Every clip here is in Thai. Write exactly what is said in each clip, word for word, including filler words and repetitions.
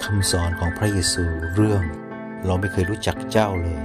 คำสอนของพระเยซูเรื่องเราไม่เคยรู้จักเจ้าเลย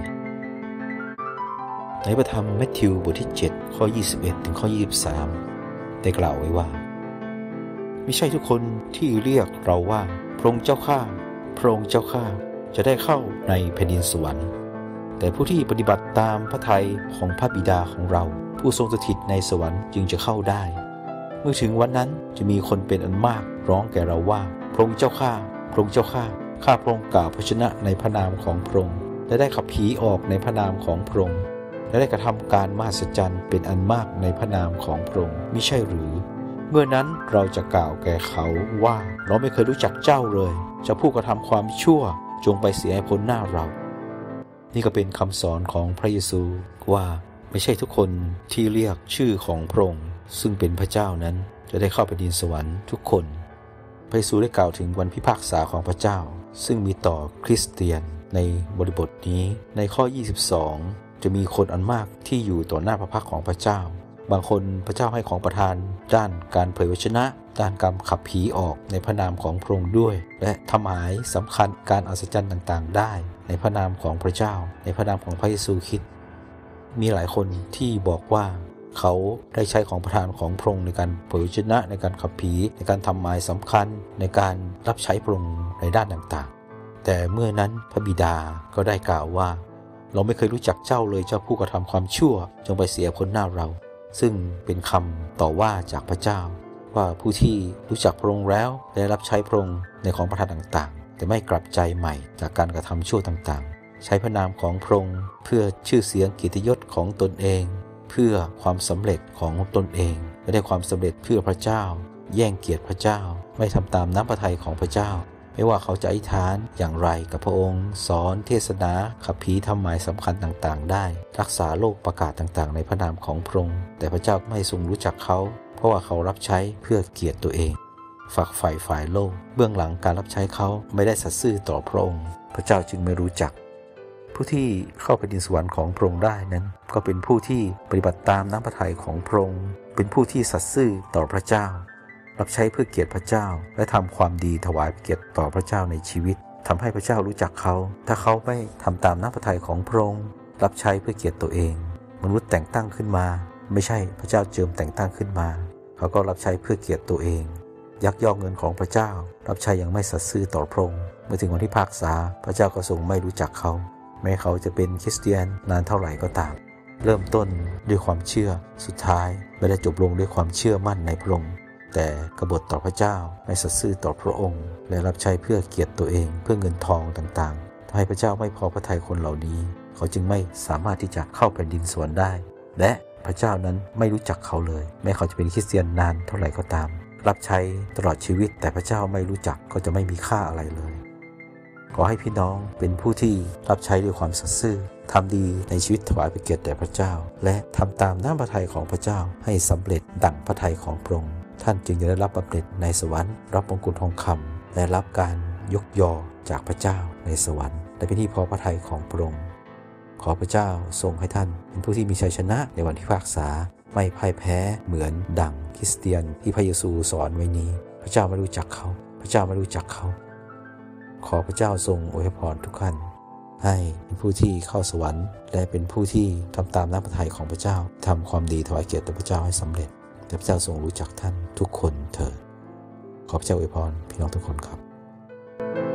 ในพระธรรมมัทธิวบทที่เจ็ดข้อยี่สิบเอ็ดถึงข้อยี่สิบสามได้กล่าวไว้ว่าไม่ใช่ทุกคนที่เรียกเราว่าพระองค์เจ้าข้าพระองค์เจ้าข้าจะได้เข้าในแผ่นดินสวรรค์แต่ผู้ที่ปฏิบัติตามพระทัยของพระบิดาของเราผู้ทรงสถิตในสวรรค์จึงจะเข้าได้เมื่อถึงวันนั้นจะมีคนเป็นอันมากร้องแก่เราว่าพระองค์เจ้าข้าพระองค์เจ้าข้าข้าพระองค์กล่าวพระชนะในพระนามของพระองค์และได้ขับผีออกในพระนามของพระองค์และได้กระทำการมหัศจรรย์เป็นอันมากในพระนามของพระองค์มิใช่หรือเมื่อนั้นเราจะกล่าวแก่เขาว่าเราไม่เคยรู้จักเจ้าเลยจะผู้กระทำความชั่วจงไปเสียให้พ้นหน้าเรานี่ก็เป็นคำสอนของพระเยซูว่าไม่ใช่ทุกคนที่เรียกชื่อของพระองค์ซึ่งเป็นพระเจ้านั้นจะได้เข้าไปดินสวรรค์ทุกคนพระเยซูได้กล่าวถึงวันพิพากษาของพระเจ้าซึ่งมีต่อคริสเตียนในบริบทนี้ในข้อยี่สิบสองจะมีคนอันมากที่อยู่ต่อหน้าพระพักของพระเจ้าบางคนพระเจ้าให้ของประทานด้านการเผยวจนะด้านการขับผีออกในพระนามของพระองค์ด้วยและทำหมายสำคัญการอัศจรรย์ต่างๆได้ในพระนามของพระเจ้าในพระนามของพระเยซูคริสต์มีหลายคนที่บอกว่าเขาได้ใช้ของประทานของพระองค์ในการเผยชนะในการขับผีในการทำหมายสำคัญในการรับใช้พระองค์ในด้านต่างๆแต่เมื่อนั้นพระบิดาก็ได้กล่าวว่าเราไม่เคยรู้จักเจ้าเลยเจ้าผู้กระทำความชั่วจงไปเสียพ้นหน้าเราซึ่งเป็นคำต่อว่าจากพระเจ้าว่าผู้ที่รู้จักพระองค์แล้วได้รับใช้พระองค์ในของประทานต่างๆแต่ไม่กลับใจใหม่จากการกระทำชั่วต่างๆใช้พระนามของพระองค์เพื่อชื่อเสียงเกียรติยศของตนเองเพื่อความสำเร็จของตนเองไม่ได้ความสำเร็จเพื่อพระเจ้าแย่งเกียรติพระเจ้าไม่ทำตามน้ำพระทัยของพระเจ้าไม่ว่าเขาจะอธิษฐานอย่างไรกับพระองค์สอนเทศนาขับผีทำหมายสำคัญต่างๆได้รักษาโลกประกาศต่างๆในพระนามของพระองค์แต่พระเจ้าไม่ทรงรู้จักเขาเพราะว่าเขารับใช้เพื่อเกียรติตัวเองฝักใฝ่ฝ่ายโลกเบื้องหลังการรับใช้เขาไม่ได้สัตย์ซื่อต่อพระองค์พระเจ้าจึงไม่รู้จักผู้ที่เข้าไปดินสวรรค์ของพระองค์ได้นั้นก็เป็นผู้ที่ปฏิบัติตามน้ำพระทัยของพระองค์เป็นผู้ที่สัตย์ซื่อต่อพระเจ้ารับใช้เพื่อเกียรติพระเจ้าและทำความดีถวายเกียรติต่อพระเจ้าในชีวิตทำให้พระเจ้ารู้จักเขาถ้าเขาไม่ทำตามน้ำพระทัยของพระองค์รับใช้เพื่อเกียรติตัวเองมนุษย์แต่งตั้งขึ้นมาไม่ใช่พระเจ้าเจิมแต่งตั้งขึ้นมาเขาก็รับใช้เพื่อเกียรติตัวเองยักยอกเงินของพระเจ้ารับใช้อย่างไม่สัตย์ซื่อต่อพระองค์เมื่อถึงวันที่พิพากษาพระเจ้าก็ทรงไม่รู้จักเขาแม้เขาจะเป็นคริสเตียนนานเท่าไหร่ก็ตามเริ่มต้นด้วยความเชื่อสุดท้ายไม่ได้จบลงด้วยความเชื่อมั่นในพระองค์แต่กบฏต่อพระเจ้าไม่สัตย์ซื่อต่อพระองค์และรับใช้เพื่อเกียรติตัวเองเพื่อเงินทองต่างๆทำให้พระเจ้าไม่พอพระทัยคนเหล่านี้เขาจึงไม่สามารถที่จะเข้าแผ่นดินสวรรค์ได้และพระเจ้านั้นไม่รู้จักเขาเลยแม้เขาจะเป็นคริสเตียนนานเท่าไหร่ก็ตามรับใช้ตลอดชีวิตแต่พระเจ้าไม่รู้จักก็จะไม่มีค่าอะไรเลยขอให้พี่น้องเป็นผู้ที่รับใช้ด้วยความสัตย์ซื่อทำดีในชีวิตถวายเกียรติแด่พระเจ้าและทำตามน้ำพระทัยของพระเจ้าให้สำเร็จดั่งพระทัยของพระองค์ท่านจึงจะได้รับบำเหน็จในสวรรค์รับมงกุฎทองคำและรับการยกยอจากพระเจ้าในสวรรค์และเป็นที่พอพระทัยของพระองค์ขอพระเจ้าทรงให้ท่านเป็นผู้ที่มีชัยชนะในวันพิพากษาไม่พ่ายแพ้เหมือนดั่งคริสเตียนที่พระเยซูสอนไว้นี้พระเจ้าไม่รู้จักเขาพระเจ้าไม่รู้จักเขาขอพระเจ้าทรงอวยพรทุกท่านให้เป็นผู้ที่เข้าสวรรค์และเป็นผู้ที่ทำตามน้ำพระทัยของพระเจ้าทำความดีถวายเกียรติแด่พระเจ้าให้สำเร็จแต่พระเจ้าทรงรู้จักท่านทุกคนเถิดขอพระเจ้าอวยพรพี่น้องทุกคนครับ